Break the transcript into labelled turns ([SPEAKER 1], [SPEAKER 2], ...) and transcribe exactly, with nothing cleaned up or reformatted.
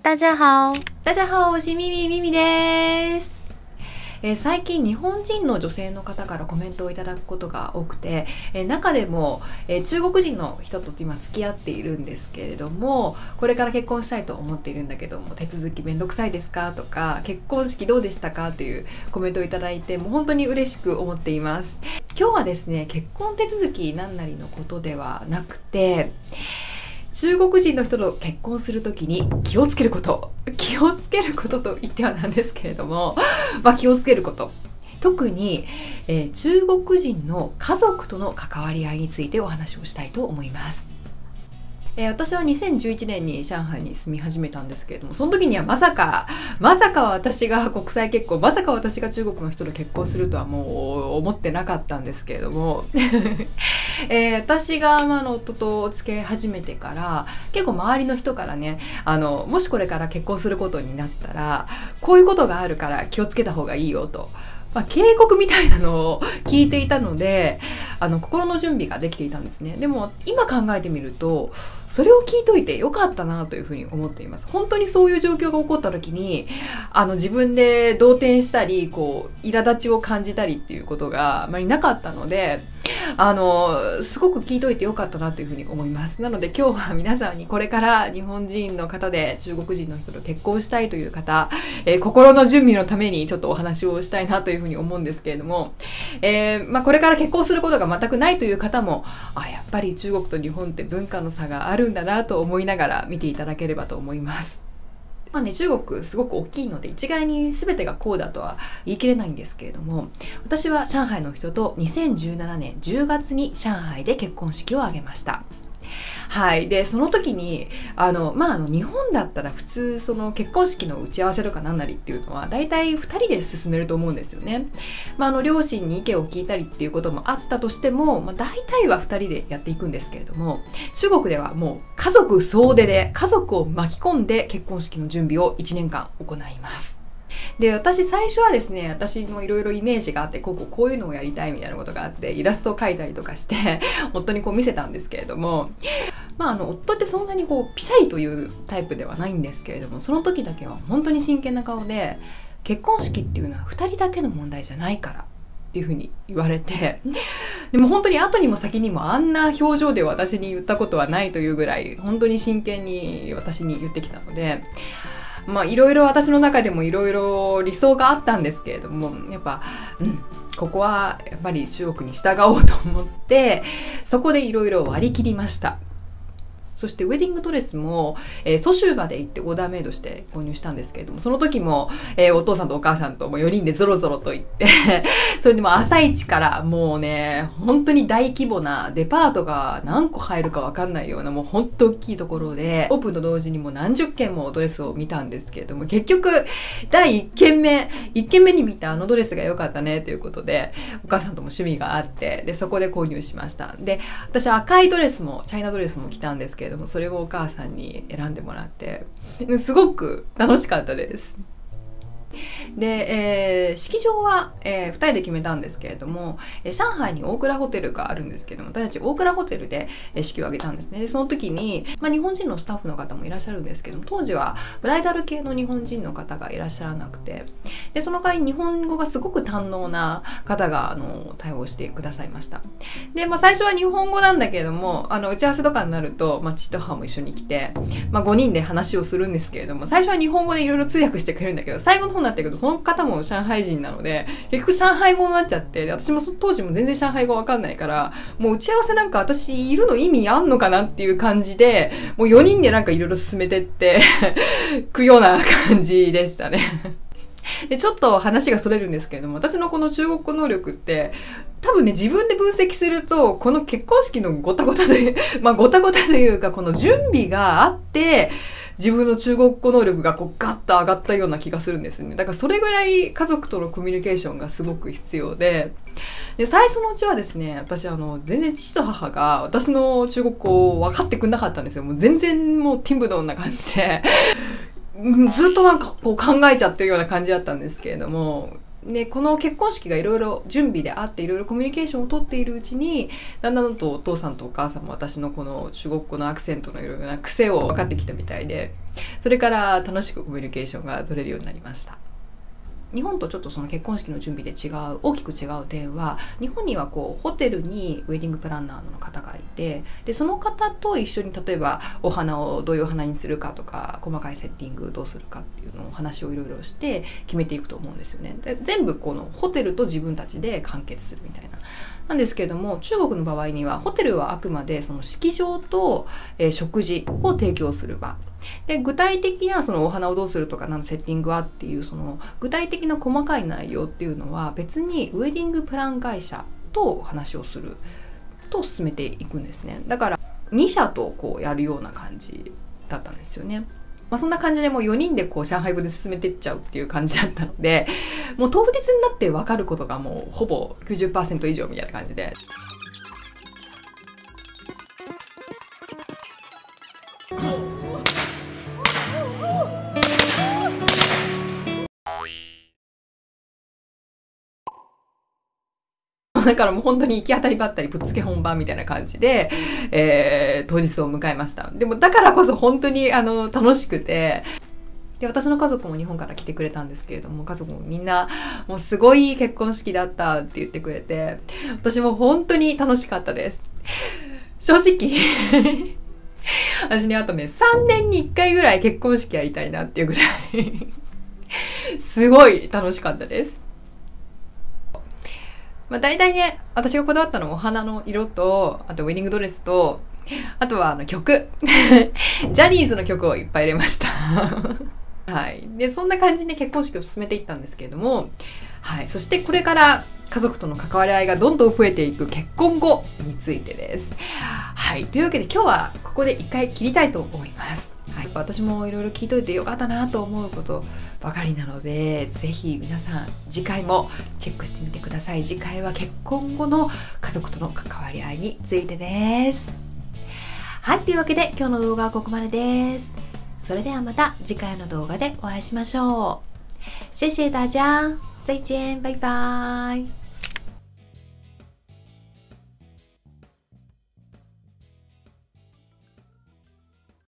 [SPEAKER 1] 大家好。
[SPEAKER 2] 大家好，我是ミミミミです。えー、最近日本人の女性の方からコメントをいただくことが多くて、えー、中でも、えー、中国人の人と今付き合っているんですけれども、これから結婚したいと思っているんだけども手続きめんどくさいですかとか、結婚式どうでしたかというコメントをいただいて、もう本当に嬉しく思っています。今日はですね、結婚手続き何なりのことではなくて、中国人の人と結婚するときに気をつけること気をつけることと言ってはなんですけれども、まあ、気をつけること、特に、えー、中国人の家族との関わり合いについてお話をしたいと思います。えー、私はにせんじゅういちねんに上海に住み始めたんですけれども、その時にはまさかまさか私が国際結婚、まさか私が中国の人と結婚するとはもう思ってなかったんですけれどもえー、私が、まあ、の夫とお付き合い始めてから結構周りの人からね、あのもしこれから結婚することになったらこういうことがあるから気をつけた方がいいよと、まあ、警告みたいなのを聞いていたので、あの心の準備ができていたんですね。でも今考えてみるとそれを聞いといてよかったなというふうに思っています。本当にそういう状況が起こった時にあの自分で動転したりこう苛立ちを感じたりっていうことがあまりなかったので、あのすごく聞いといてよかったなというふうに思います。なので今日は皆さんにこれから日本人の方で中国人の人と結婚したいという方、えー、心の準備のためにちょっとお話をしたいなというふうに思うんですけれども、えーまあ、これから結婚することが全くないという方も、あ、やっぱり中国と日本って文化の差があるんだなと思いながら見ていただければと思います。まあね、中国すごく大きいので一概に全てがこうだとは言い切れないんですけれども、私は上海の人とにせんじゅうななねんじゅうがつに上海で結婚式を挙げました。はい、でその時にあの、まあ、あの日本だったら普通その結婚式の打ち合わせとか何なりっていうのは大体ふたりで進めると思うんですよね。まあ、あの両親に意見を聞いたりっていうこともあったとしても、まあ、大体はふたりでやっていくんですけれども、中国ではもう家族総出で家族を巻き込んで結婚式の準備をいちねんかん行います。で私最初はですね、私もいろいろイメージがあって、こうこうこういうのをやりたいみたいなことがあってイラストを描いたりとかして夫にこう見せたんですけれども、まあ、あの夫ってそんなにこうピシャリというタイプではないんですけれども、その時だけは本当に真剣な顔で、結婚式っていうのはふたりだけの問題じゃないからっていうふうに言われて、でも本当に後にも先にもあんな表情で私に言ったことはないというぐらい本当に真剣に私に言ってきたので、まあいろいろ私の中でもいろいろ理想があったんですけれども、やっぱうんここはやっぱり中国に従おうと思って、そこでいろいろ割り切りました。そしてウェディングドレスも、えー、蘇州まで行ってオーダーメイドして購入したんですけれども、その時も、えー、お父さんとお母さんともよにんでゾロゾロと行ってそれでも朝一からもうね、本当に大規模なデパートが何個入るか分かんないような、もう本当大きいところでオープンと同時にもう何十件もドレスを見たんですけれども、結局だいいっけんめいっけんめに見たあのドレスが良かったねということで、お母さんとも趣味があって、でそこで購入しました。で私は赤いドレスもチャイナドレスも着たんですけれども、それをお母さんに選んでもらってすごく楽しかったです。で、えー、式場は、えー、ふたりで決めたんですけれども、えー、上海に大倉ホテルがあるんですけども、私たち大倉ホテルで、えー、式を挙げたんですね。でその時に、まあ、日本人のスタッフの方もいらっしゃるんですけども、当時はブライダル系の日本人の方がいらっしゃらなくて、でその代わり日本語がすごく堪能な方があの対応してくださいました。で、まあ、最初は日本語なんだけれども、あの打ち合わせとかになると、まあ、父と母も一緒に来て、まあ、ごにんで話をするんですけれども、最初は日本語でいろいろ通訳してくれるんだけど、最後の方になってくるとその方も上海人なので結局上海語になっちゃって、で私も当時も全然上海語わかんないから、もう打ち合わせなんか私いるの意味あんのかなっていう感じで、もうよにんでなんかいろいろ進めてってくような感じでしたねでちょっと話がそれるんですけれども、私のこの中国語能力って多分ね、自分で分析するとこの結婚式のごたごたというまあごたごたというか、この準備があって自分の中国語能力がこうガッと上がったような気がするんですよね。だからそれぐらい家族とのコミュニケーションがすごく必要で、で最初のうちはですね、私あの全然父と母が私の中国語を分かってくんなかったんですよ。もう全然もうティンブドンな感じでずっとなんかこう考えちゃってるような感じだったんですけれども、 でこの結婚式がいろいろ準備であっていろいろコミュニケーションをとっているうちにだんだんとお父さんとお母さんも私のこの中国語のアクセントのいろいろな癖を分かってきたみたいで、それから楽しくコミュニケーションが取れるようになりました。日本とちょっとその結婚式の準備で違う大きく違う点は、日本にはこうホテルにウェディングプランナーの方がいて、でその方と一緒に例えばお花をどういうお花にするかとか細かいセッティングどうするかっていうのを話をいろいろして決めていくと思うんですよね。で全部このホテルと自分たちで完結するみたいな。なんですけれども、中国の場合にはホテルはあくまでその式場と、えー、食事を提供する場で、具体的なそのお花をどうするとか何のセッティングはっていうその具体的な細かい内容っていうのは別にウェディングプラン会社と話をすると進めていくんですね。だからに社とこうやるような感じだったんですよね。まあ、そんな感じでもうよにんでこう上海部で進めていっちゃうっていう感じだったので、もう当日になって分かることがもうほぼ きゅうじゅっパーセント 以上みたいな感じで。だからもう本当に行き当たりばったりぶっつけ本番みたいな感じで、えー、当日を迎えました。でもだからこそ本当にあの楽しくて、で私の家族も日本から来てくれたんですけれども、家族もみんなもうすごい結婚式だったって言ってくれて、私も本当に楽しかったです。正直私ね、あとねさんねんにいっかいぐらい結婚式やりたいなっていうぐらいすごい楽しかったです。まあ、大体ね、私がこだわったのはお花の色と、あとウェディングドレスと、あとはあの曲ジャニーズの曲をいっぱい入れましたはい。でそんな感じで結婚式を進めていったんですけれども、はい、そしてこれから家族との関わり合いがどんどん増えていく結婚後についてです。はい、というわけで今日はここで一回切りたいと思います。はい、私もいろいろ聞いといてよかったなと思うことばかりなので、ぜひ皆さん次回もチェックしてみてください。次回は結婚後の家族との関わり合いについてです。はい、というわけで今日の動画はここまでです。それではまた次回の動画でお会いしましょう。谢谢大家，再见，拜拜。